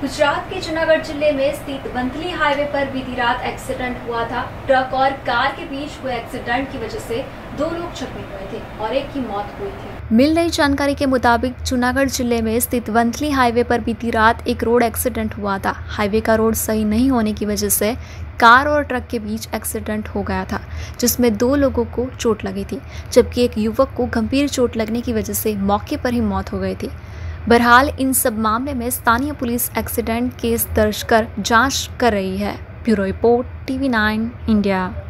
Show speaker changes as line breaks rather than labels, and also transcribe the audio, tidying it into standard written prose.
गुजरात के जूनागढ़ जिले में स्थित वंथली हाईवे पर बीती रात एक्सीडेंट हुआ था। ट्रक और कार के बीच हुए एक्सीडेंट की वजह से 2 लोग जख्मी हुए थे और एक की मौत हुई थी। मिल रही जानकारी के मुताबिक जूनागढ़ जिले में स्थित वंथली हाईवे पर बीती रात एक रोड एक्सीडेंट हुआ था। हाईवे का रोड सही नहीं होने की वजह से कार और ट्रक के बीच एक्सीडेंट हो गया था, जिसमें 2 लोगों को चोट लगी थी, जबकि एक युवक को गंभीर चोट लगने की वजह से मौके पर ही मौत हो गई थी। बहरहाल इन सब मामले में स्थानीय पुलिस एक्सीडेंट केस दर्ज कर जांच कर रही है। Bureau report TV9 India.